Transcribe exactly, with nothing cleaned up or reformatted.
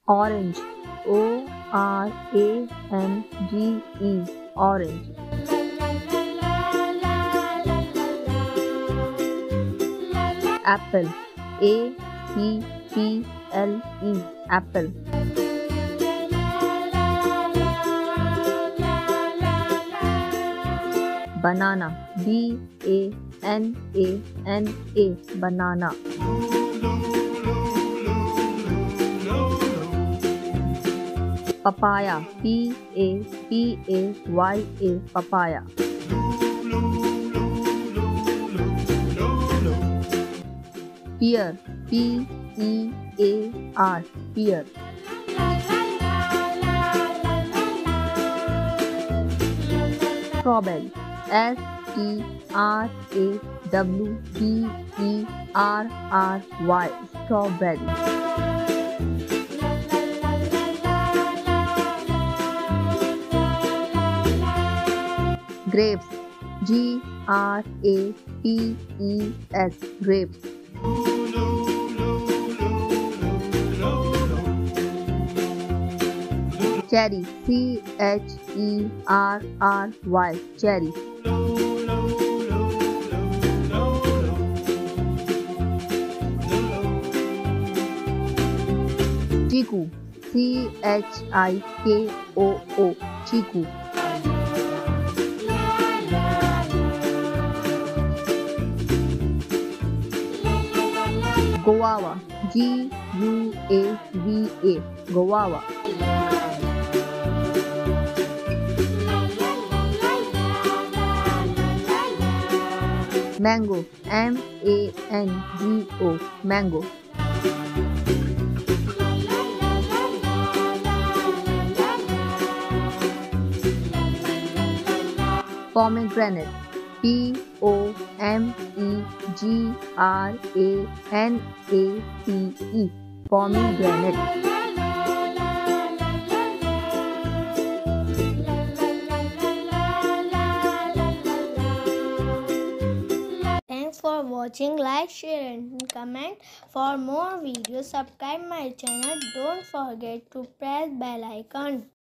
Orange. O R A N G E. Orange. Apple. A P P L E. Apple. Banana. B A N A N A. Banana. Papaya. P A P A Y A. Papaya. Pear. P E A R. Pear. Strawberry. S T R A W B E R R Y. Strawberry. Grapes. G R A P E S. Grapes. Cherry. C H E R R Y. Cherry. Chiku. C H I K O O. Chiku. Guava. G U A V A. Guava. Mango. M A N G O. Mango. Pomegranate. P O M E G R A N A T E. Pomegranate. Thanks for watching. Like, share and comment. For more videos, subscribe my channel. Don't forget to press bell icon.